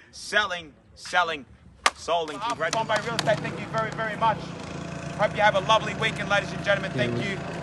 selling, sold, and congratulations. Bombay Real Estate, thank you very, very much. Hope you have a lovely weekend, ladies and gentlemen. Thank you.